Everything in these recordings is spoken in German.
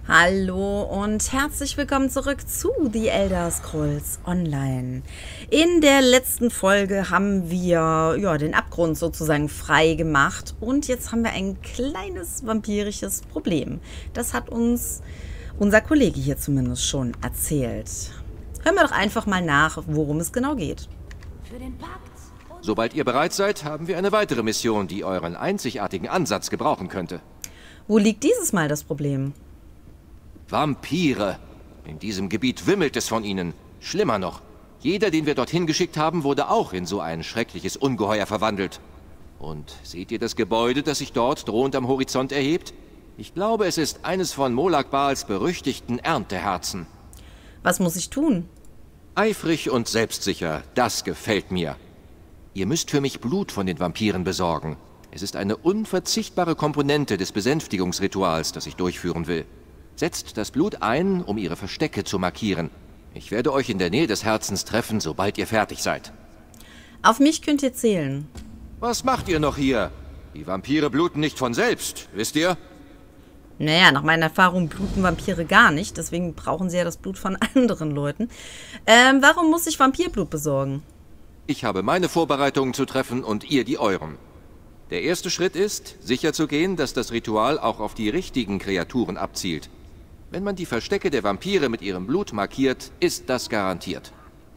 Hallo und herzlich willkommen zurück zu The Elder Scrolls Online. In der letzten Folge haben wir den Abgrund sozusagen frei gemacht und jetzt haben wir ein kleines vampirisches Problem. Das hat uns unser Kollege hier zumindest schon erzählt. Hören wir doch einfach mal nach, worum es genau geht. Für den Pakt. Sobald ihr bereit seid, haben wir eine weitere Mission, die euren einzigartigen Ansatz gebrauchen könnte. Wo liegt dieses Mal das Problem? Vampire. In diesem Gebiet wimmelt es von ihnen. Schlimmer noch, jeder, den wir dorthin geschickt haben, wurde auch in so ein schreckliches Ungeheuer verwandelt. Und seht ihr das Gebäude, das sich dort drohend am Horizont erhebt? Ich glaube, es ist eines von Molag Bals berüchtigten Ernteherzen. Was muss ich tun? Eifrig und selbstsicher, das gefällt mir. Ihr müsst für mich Blut von den Vampiren besorgen. Es ist eine unverzichtbare Komponente des Besänftigungsrituals, das ich durchführen will. Setzt das Blut ein, um ihre Verstecke zu markieren. Ich werde euch in der Nähe des Herzens treffen, sobald ihr fertig seid. Auf mich könnt ihr zählen. Was macht ihr noch hier? Die Vampire bluten nicht von selbst, wisst ihr? Naja, nach meiner Erfahrung bluten Vampire gar nicht. Deswegen brauchen sie ja das Blut von anderen Leuten. Warum muss ich Vampirblut besorgen? Ich habe meine Vorbereitungen zu treffen und ihr die euren. Der erste Schritt ist, sicherzugehen, dass das Ritual auch auf die richtigen Kreaturen abzielt. Wenn man die Verstecke der Vampire mit ihrem Blut markiert, ist das garantiert.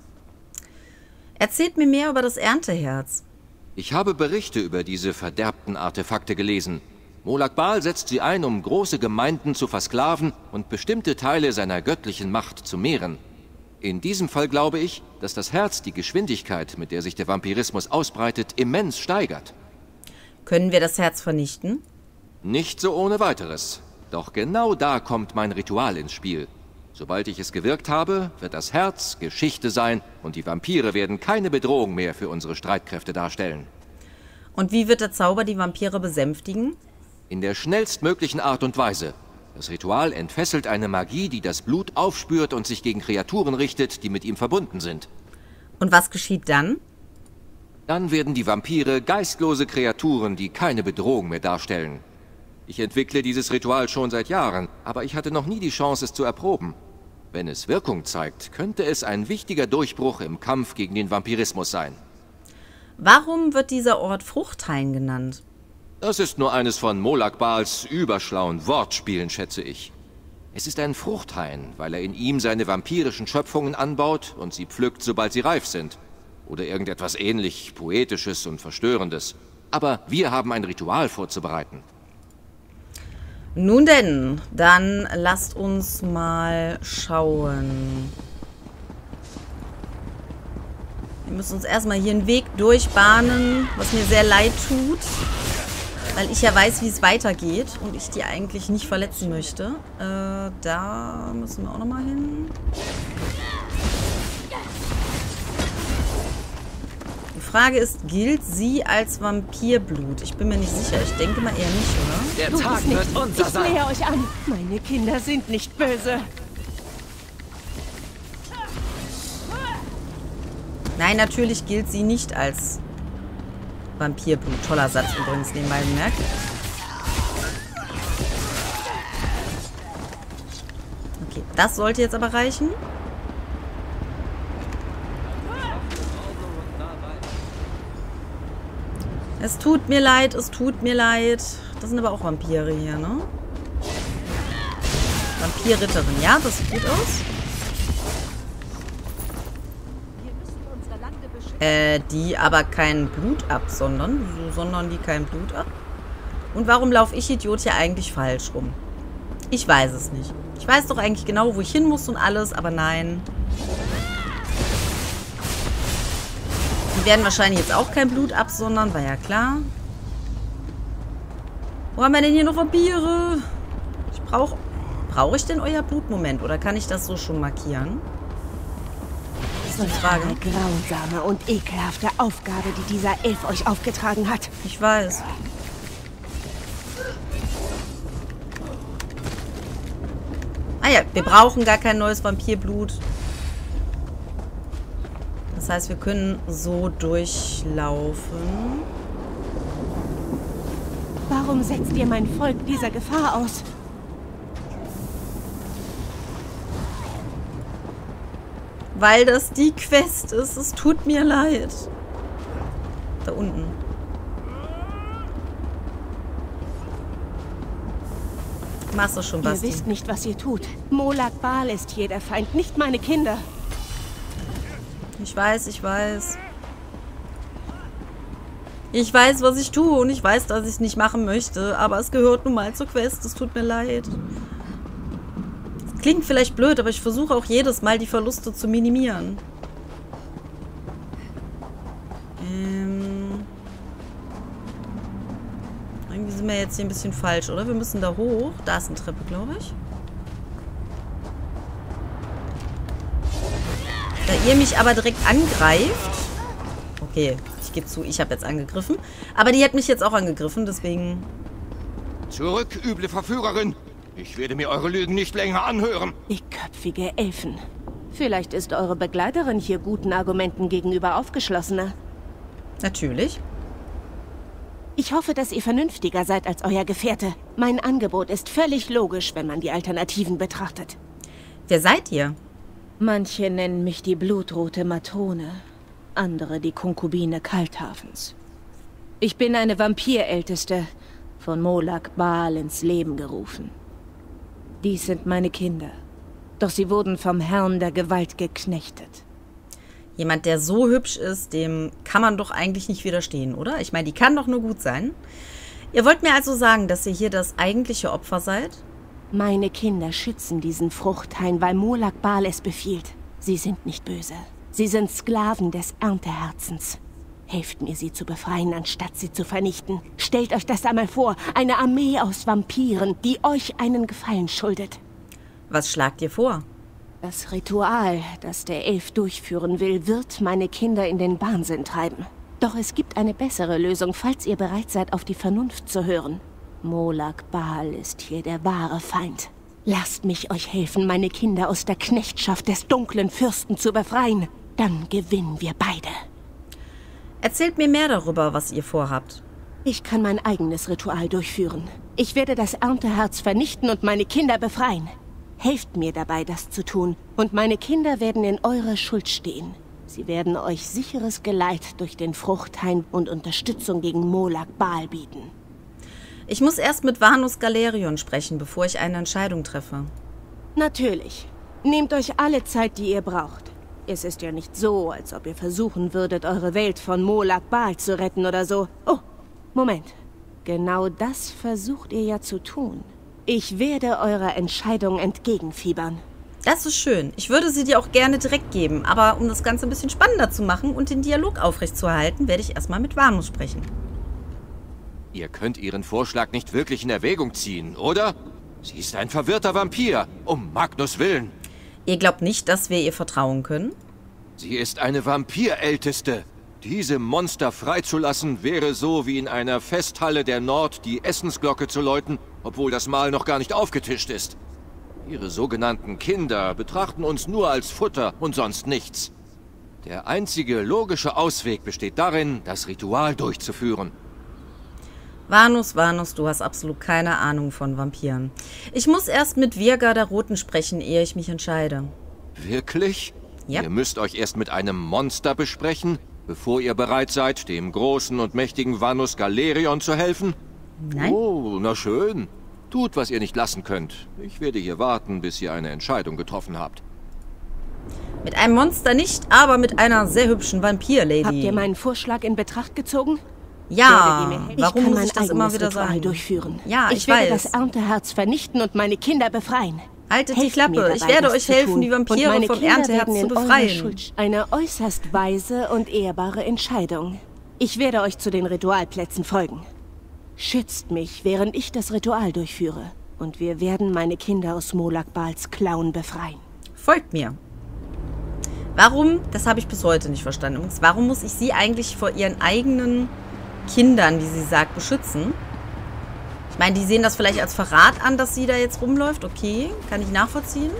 Erzählt mir mehr über das Ernteherz. Ich habe Berichte über diese verderbten Artefakte gelesen. Molag Bal setzt sie ein, um große Gemeinden zu versklaven und bestimmte Teile seiner göttlichen Macht zu mehren. In diesem Fall glaube ich, dass das Herz die Geschwindigkeit, mit der sich der Vampirismus ausbreitet, immens steigert. Können wir das Herz vernichten? Nicht so ohne weiteres. Doch genau da kommt mein Ritual ins Spiel. Sobald ich es gewirkt habe, wird das Herz Geschichte sein und die Vampire werden keine Bedrohung mehr für unsere Streitkräfte darstellen. Und wie wird der Zauber die Vampire besänftigen? In der schnellstmöglichen Art und Weise. Das Ritual entfesselt eine Magie, die das Blut aufspürt und sich gegen Kreaturen richtet, die mit ihm verbunden sind. Und was geschieht dann? Dann werden die Vampire geistlose Kreaturen, die keine Bedrohung mehr darstellen. Ich entwickle dieses Ritual schon seit Jahren, aber ich hatte noch nie die Chance, es zu erproben. Wenn es Wirkung zeigt, könnte es ein wichtiger Durchbruch im Kampf gegen den Vampirismus sein. Warum wird dieser Ort Fruchthain genannt? Das ist nur eines von Molag Bals überschlauen Wortspielen, schätze ich. Es ist ein Fruchthain, weil er in ihm seine vampirischen Schöpfungen anbaut und sie pflückt, sobald sie reif sind. Oder irgendetwas ähnlich Poetisches und Verstörendes. Aber wir haben ein Ritual vorzubereiten. Nun denn, dann lasst uns mal schauen. Wir müssen uns erstmal hier einen Weg durchbahnen, was mir sehr leid tut. Weil ich ja weiß, wie es weitergeht und ich die eigentlich nicht verletzen möchte. Da müssen wir auch nochmal hin. Die Frage ist, gilt sie als Vampirblut? Ich bin mir nicht sicher. Ich denke mal eher nicht, oder? Der Tag wird unser sein. Ich flehe euch an. Meine Kinder sind nicht böse. Nein, natürlich gilt sie nicht als Vampirblut. Toller Satz übrigens nebenbei bemerkt. Okay, das sollte jetzt aber reichen. Es tut mir leid, es tut mir leid. Das sind aber auch Vampire hier, ne? Vampirritterin, ja, das sieht gut aus. Die aber kein Blut absondern. So sondern die kein Blut ab. Und warum laufe ich, Idiot, hier eigentlich falsch rum? Ich weiß es nicht. Ich weiß doch eigentlich genau, wo ich hin muss und alles, aber nein. Die werden wahrscheinlich jetzt auch kein Blut absondern, war ja klar. Wo haben wir denn hier noch Vampire? Ich brauche ich denn euer Blutmoment oder kann ich das so schon markieren? Das ist die Frage. Eine grausame und ekelhafte Aufgabe, die dieser Elf euch aufgetragen hat. Ich weiß. Ah ja, wir brauchen gar kein neues Vampirblut. Das heißt, wir können so durchlaufen. Warum setzt ihr mein Volk dieser Gefahr aus? weil das die Quest ist. Es tut mir leid. Da unten. Machst du schon, Basti. Ihr wisst nicht, was ihr tut. Molag Bal ist hier der Feind, nicht meine Kinder. Ich weiß, ich weiß. Ich weiß, was ich tue und ich weiß, dass ich es nicht machen möchte, aber es gehört nun mal zur Quest. Es tut mir leid. Es klingt vielleicht blöd, aber ich versuche auch jedes Mal, die Verluste zu minimieren. Irgendwie sind wir jetzt hier ein bisschen falsch, oder? Wir müssen da hoch. Da ist eine Treppe, glaube ich. Da ihr mich aber direkt angreift... Okay, ich gebe zu, ich habe jetzt angegriffen. Aber die hat mich jetzt auch angegriffen, deswegen... Zurück, üble Verführerin! Ich werde mir eure Lügen nicht länger anhören. Dickköpfige Elfen. Vielleicht ist eure Begleiterin hier guten Argumenten gegenüber aufgeschlossener. Natürlich. Ich hoffe, dass ihr vernünftiger seid als euer Gefährte. Mein Angebot ist völlig logisch, wenn man die Alternativen betrachtet. Wer seid ihr? Manche nennen mich die blutrote Matrone, andere die Konkubine Kalthafens. Ich bin eine Vampirälteste, von Molag Bal ins Leben gerufen. Dies sind meine Kinder, doch sie wurden vom Herrn der Gewalt geknechtet. Jemand, der so hübsch ist, dem kann man doch eigentlich nicht widerstehen, oder? Ich meine, die kann doch nur gut sein. Ihr wollt mir also sagen, dass ihr hier das eigentliche Opfer seid? Meine Kinder schützen diesen Fruchthain, weil Molag Bal es befiehlt. Sie sind nicht böse. Sie sind Sklaven des Ernteherzens. Helft mir, sie zu befreien, anstatt sie zu vernichten. Stellt euch das einmal vor, eine Armee aus Vampiren, die euch einen Gefallen schuldet. Was schlagt ihr vor? Das Ritual, das der Elf durchführen will, wird meine Kinder in den Wahnsinn treiben. Doch es gibt eine bessere Lösung, falls ihr bereit seid, auf die Vernunft zu hören. Molag Bal ist hier der wahre Feind. Lasst mich euch helfen, meine Kinder aus der Knechtschaft des dunklen Fürsten zu befreien. Dann gewinnen wir beide. Erzählt mir mehr darüber, was ihr vorhabt. Ich kann mein eigenes Ritual durchführen. Ich werde das Ernteherz vernichten und meine Kinder befreien. Helft mir dabei, das zu tun, und meine Kinder werden in eurer Schuld stehen. Sie werden euch sicheres Geleit durch den Fruchthain und Unterstützung gegen Molag Bal bieten. Ich muss erst mit Vanus Galerion sprechen, bevor ich eine Entscheidung treffe. Natürlich. Nehmt euch alle Zeit, die ihr braucht. Es ist ja nicht so, als ob ihr versuchen würdet, eure Welt von Molag Bal zu retten oder so. Oh, Moment. Genau das versucht ihr ja zu tun. Ich werde eurer Entscheidung entgegenfiebern. Das ist schön. Ich würde sie dir auch gerne direkt geben, aber um das Ganze ein bisschen spannender zu machen und den Dialog aufrechtzuerhalten, werde ich erstmal mit Vanus sprechen. Ihr könnt ihren Vorschlag nicht wirklich in Erwägung ziehen, oder? Sie ist ein verwirrter Vampir, um Magnus Willen. Ihr glaubt nicht, dass wir ihr vertrauen können? Sie ist eine Vampirälteste. Diese Monster freizulassen, wäre so wie in einer Festhalle der Nord die Essensglocke zu läuten, obwohl das Mahl noch gar nicht aufgetischt ist. Ihre sogenannten Kinder betrachten uns nur als Futter und sonst nichts. Der einzige logische Ausweg besteht darin, das Ritual durchzuführen. Vanus, du hast absolut keine Ahnung von Vampiren. Ich muss erst mit Virga der Roten sprechen, ehe ich mich entscheide. Wirklich? Ja. Ihr müsst euch erst mit einem Monster besprechen, bevor ihr bereit seid, dem großen und mächtigen Vanus Galerion zu helfen? Nein. Oh, na schön. Tut, was ihr nicht lassen könnt. Ich werde hier warten, bis ihr eine Entscheidung getroffen habt. Mit einem Monster nicht, aber mit einer sehr hübschen Vampir-Lady. Habt ihr meinen Vorschlag in Betracht gezogen? Ja, ich warum kann muss mein ich das immer wieder Ritual sagen? Durchführen. Ja, ich werde das Ernteherz vernichten und meine Kinder befreien. Haltet die Helft mir Klappe. dabei, Ich werde das euch zu helfen, tun. die Und Vampire meine vom Kinder Ernteherz werden zu in eurer befreien. Schuld. Eine äußerst weise und ehrbare Entscheidung. Ich werde euch zu den Ritualplätzen folgen. Schützt mich, während ich das Ritual durchführe. Und wir werden meine Kinder aus Molag Bals Klauen befreien. Folgt mir. Warum, das habe ich bis heute nicht verstanden. Übrigens, warum muss ich sie eigentlich vor ihren eigenen Kindern, wie sie sagt, beschützen? Ich meine, die sehen das vielleicht als Verrat an, dass sie da jetzt rumläuft. Okay, kann ich nachvollziehen.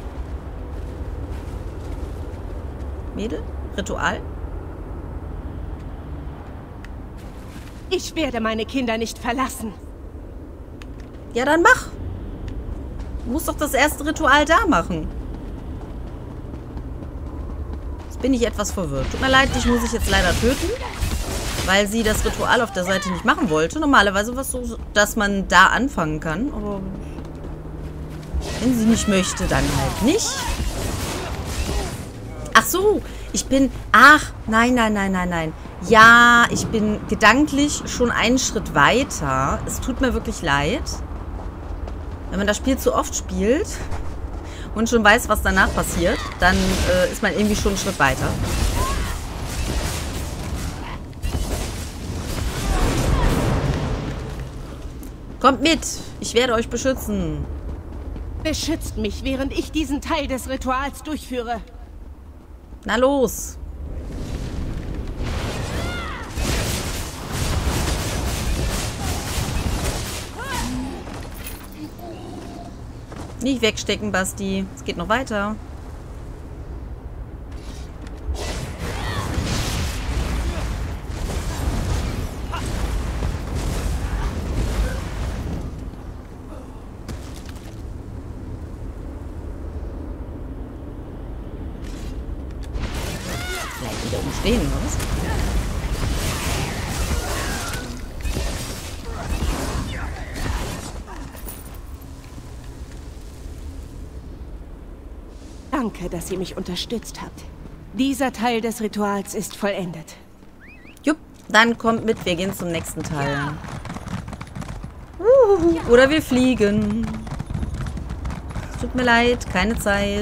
Mädel? Ritual? Ich werde meine Kinder nicht verlassen. Ja, dann mach. Du musst doch das erste Ritual da machen. bin ich etwas verwirrt. Tut mir leid, dich muss ich jetzt leider töten, weil sie das Ritual auf der Seite nicht machen wollte. Normalerweise war es so, dass man da anfangen kann, aber wenn sie nicht möchte, dann halt nicht. Ach so, ich bin... Ach, nein, nein, nein, nein, nein. Ja, ich bin gedanklich schon einen Schritt weiter. Es tut mir wirklich leid. Wenn man das Spiel zu oft spielt und schon weiß, was danach passiert, dann ist man irgendwie schon einen Schritt weiter. Kommt mit, ich werde euch beschützen. Beschützt mich, während ich diesen Teil des Rituals durchführe. Na los. Nicht wegstecken, Basti. Es geht noch weiter. Vielleicht wieder umstehen, oder was? Danke, dass ihr mich unterstützt habt. Dieser Teil des Rituals ist vollendet. Jupp, dann kommt mit, wir gehen zum nächsten Teil. Oder wir fliegen. Es tut mir leid, keine Zeit.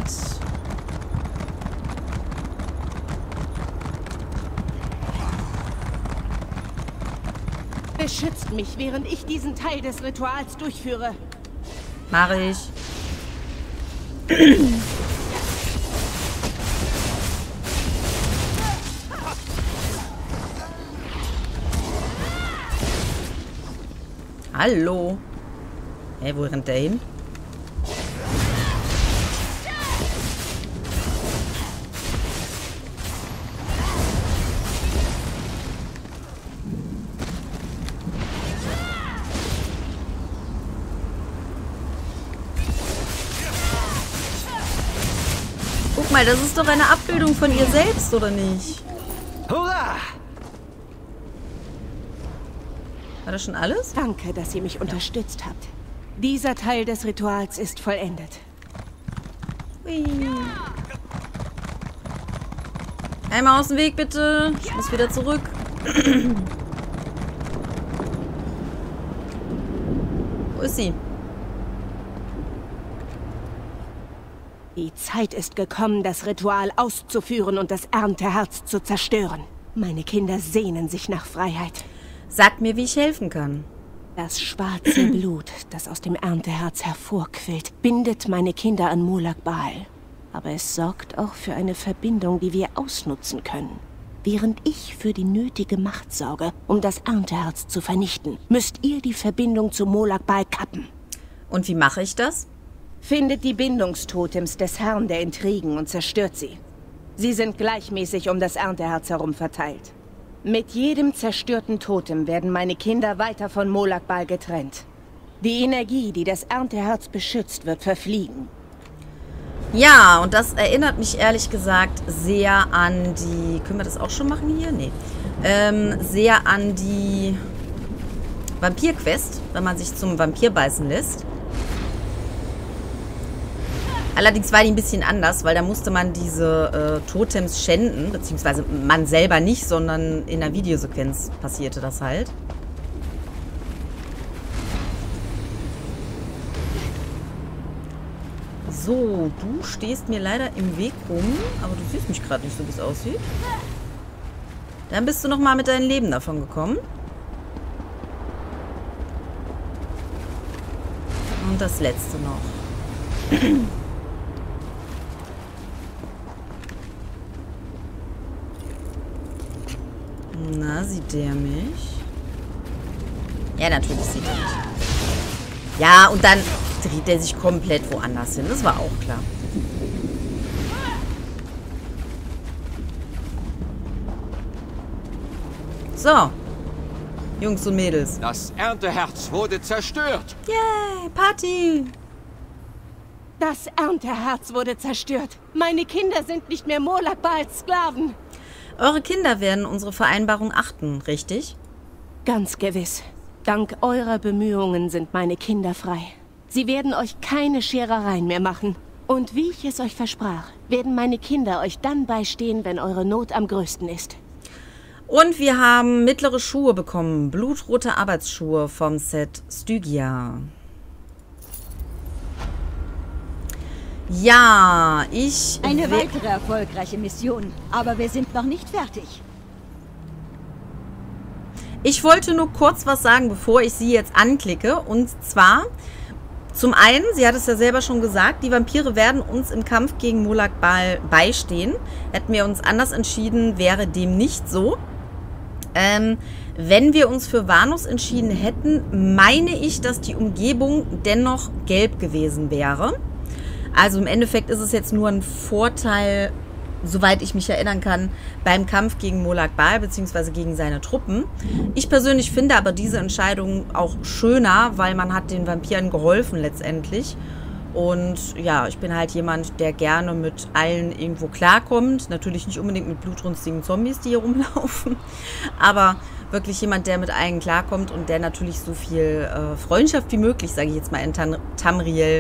Beschützt mich, während ich diesen Teil des Rituals durchführe. Mach ich. Hallo. Hey, wo rennt der hin? Guck mal, das ist doch eine Abbildung von ihr selbst, oder nicht? Hurra! War das schon alles? Danke, dass ihr mich unterstützt habt. Dieser Teil des Rituals ist vollendet. Hui. Einmal aus dem Weg, bitte. Ich muss wieder zurück. Wo ist sie? Die Zeit ist gekommen, das Ritual auszuführen und das Ernteherz zu zerstören. Meine Kinder sehnen sich nach Freiheit. Sag mir, wie ich helfen kann. Das schwarze Blut, das aus dem Ernteherz hervorquillt, bindet meine Kinder an Molag Bal. Aber es sorgt auch für eine Verbindung, die wir ausnutzen können. Während ich für die nötige Macht sorge, um das Ernteherz zu vernichten, müsst ihr die Verbindung zu Molag Bal kappen. Und wie mache ich das? Findet die Bindungstotems des Herrn der Intrigen und zerstört sie. Sie sind gleichmäßig um das Ernteherz herum verteilt. Mit jedem zerstörten Totem werden meine Kinder weiter von Molag Bal getrennt. Die Energie, die das Ernteherz beschützt, wird verfliegen. Ja, und das erinnert mich ehrlich gesagt sehr an die... Können wir das auch schon machen hier? Nee. Sehr an die Vampir-Quest, wenn man sich zum Vampir beißen lässt. Allerdings war die ein bisschen anders, weil da musste man diese Totems schänden, beziehungsweise man selber nicht, sondern in der Videosequenz passierte das halt. So, du stehst mir leider im Weg rum, aber du siehst mich gerade nicht so, wie es aussieht. Dann bist du nochmal mit deinem Leben davon gekommen. Und das letzte noch. Na, sieht der mich? Ja, natürlich sieht er mich. Ja, und dann dreht er sich komplett woanders hin. Das war auch klar. So. Jungs und Mädels. Das Ernteherz wurde zerstört. Yay, Party. Das Ernteherz wurde zerstört. Meine Kinder sind nicht mehr Molag Baals Sklaven. Eure Kinder werden unsere Vereinbarung achten, richtig? Ganz gewiss. Dank eurer Bemühungen sind meine Kinder frei. Sie werden euch keine Scherereien mehr machen. Und wie ich es euch versprach, werden meine Kinder euch dann beistehen, wenn eure Not am größten ist. Und wir haben mittlere Schuhe bekommen. Blutrote Arbeitsschuhe vom Set Stygia. Ja, Eine weitere erfolgreiche Mission, aber wir sind noch nicht fertig. Ich wollte nur kurz was sagen, bevor ich sie jetzt anklicke. Und zwar, zum einen, sie hat es ja selber schon gesagt, die Vampire werden uns im Kampf gegen Molag Bal beistehen. Hätten wir uns anders entschieden, wäre dem nicht so. Wenn wir uns für Vanus entschieden hätten, meine ich, dass die Umgebung dennoch gelb gewesen wäre. Also im Endeffekt ist es jetzt nur ein Vorteil, soweit ich mich erinnern kann, beim Kampf gegen Molag Bal bzw. gegen seine Truppen. Ich persönlich finde aber diese Entscheidung auch schöner, weil man hat den Vampiren geholfen letztendlich. Und ja, ich bin halt jemand, der gerne mit allen irgendwo klarkommt. Natürlich nicht unbedingt mit blutrünstigen Zombies, die hier rumlaufen. Aber wirklich jemand, der mit allen klarkommt und der natürlich so viel Freundschaft wie möglich, sage ich jetzt mal, in Tamriel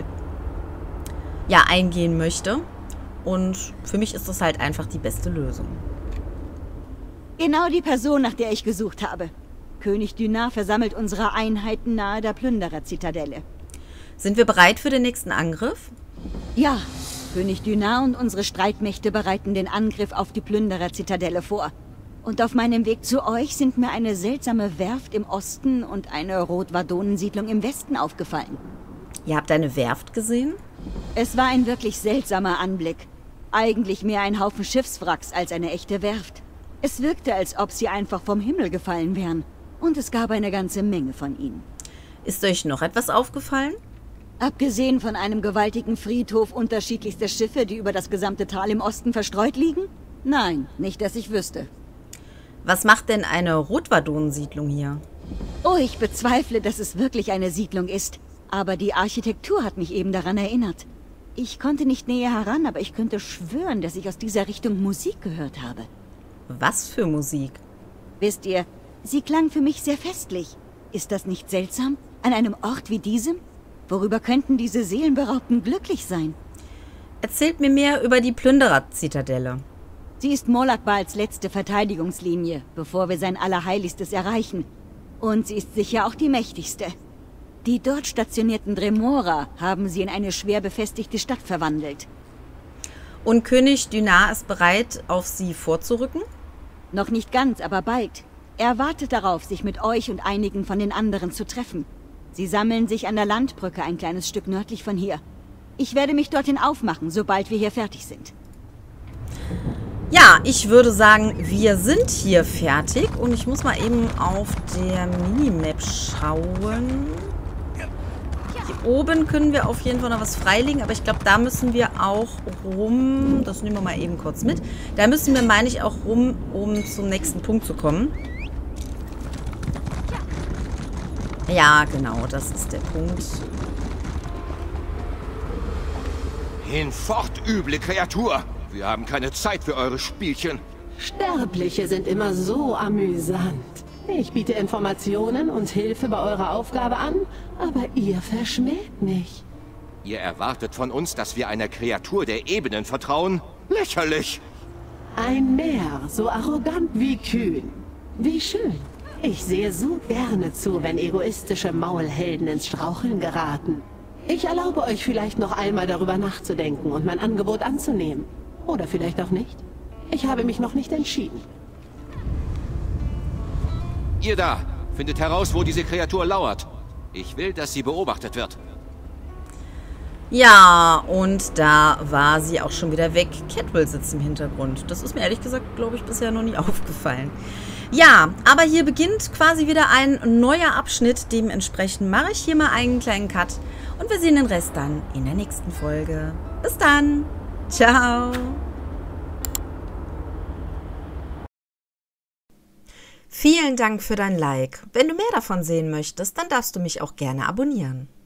ja, eingehen möchte. Und für mich ist das halt einfach die beste Lösung. Genau die Person, nach der ich gesucht habe. König Dunar versammelt unsere Einheiten nahe der Plünderer-Zitadelle. Sind wir bereit für den nächsten Angriff? Ja, König Dunar und unsere Streitmächte bereiten den Angriff auf die Plünderer-Zitadelle vor. Und auf meinem Weg zu euch sind mir eine seltsame Werft im Osten und eine Rotwadonensiedlung im Westen aufgefallen. Ihr habt eine Werft gesehen? Es war ein wirklich seltsamer Anblick. Eigentlich mehr ein Haufen Schiffswracks als eine echte Werft. Es wirkte, als ob sie einfach vom Himmel gefallen wären. Und es gab eine ganze Menge von ihnen. Ist euch noch etwas aufgefallen? Abgesehen von einem gewaltigen Friedhof unterschiedlichster Schiffe, die über das gesamte Tal im Osten verstreut liegen? Nein, nicht, dass ich wüsste. Was macht denn eine Rotwadonensiedlung hier? Oh, ich bezweifle, dass es wirklich eine Siedlung ist. Aber die Architektur hat mich eben daran erinnert. Ich konnte nicht näher heran, aber ich könnte schwören, dass ich aus dieser Richtung Musik gehört habe. Was für Musik? Wisst ihr, sie klang für mich sehr festlich. Ist das nicht seltsam? An einem Ort wie diesem? Worüber könnten diese Seelenberaubten glücklich sein? Erzählt mir mehr über die Plünderer-Zitadelle. Sie ist Molag Bals letzte Verteidigungslinie, bevor wir sein Allerheiligstes erreichen. Und sie ist sicher auch die mächtigste. Die dort stationierten Dremora haben sie in eine schwer befestigte Stadt verwandelt. Und König Dunar ist bereit, auf sie vorzurücken? Noch nicht ganz, aber bald. Er wartet darauf, sich mit euch und einigen von den anderen zu treffen. Sie sammeln sich an der Landbrücke ein kleines Stück nördlich von hier. Ich werde mich dorthin aufmachen, sobald wir hier fertig sind. Ja, ich würde sagen, wir sind hier fertig. Und ich muss mal eben auf der Minimap schauen. Hier oben können wir auf jeden Fall noch was freilegen, aber ich glaube, da müssen wir auch rum. Das nehmen wir mal eben kurz mit. Da müssen wir, meine ich, auch rum, um zum nächsten Punkt zu kommen. Ja, genau, das ist der Punkt. Hinfort, üble Kreatur! Wir haben keine Zeit für eure Spielchen. Sterbliche sind immer so amüsant. Ich biete Informationen und Hilfe bei eurer Aufgabe an, aber ihr verschmäht mich. Ihr erwartet von uns, dass wir einer Kreatur der Ebenen vertrauen? Lächerlich! Ein Meer, so arrogant wie kühn. Wie schön. Ich sehe so gerne zu, wenn egoistische Maulhelden ins Straucheln geraten. Ich erlaube euch vielleicht noch einmal darüber nachzudenken und mein Angebot anzunehmen. Oder vielleicht auch nicht. Ich habe mich noch nicht entschieden. Ihr da, findet heraus, wo diese Kreatur lauert. Ich will, dass sie beobachtet wird. Ja, und da war sie auch schon wieder weg. Catwell sitzt im Hintergrund. Das ist mir ehrlich gesagt, glaube ich, bisher noch nie aufgefallen. Ja, aber hier beginnt quasi wieder ein neuer Abschnitt. Dementsprechend mache ich hier mal einen kleinen Cut. Und wir sehen den Rest dann in der nächsten Folge. Bis dann. Ciao. Vielen Dank für dein Like. Wenn du mehr davon sehen möchtest, dann darfst du mich auch gerne abonnieren.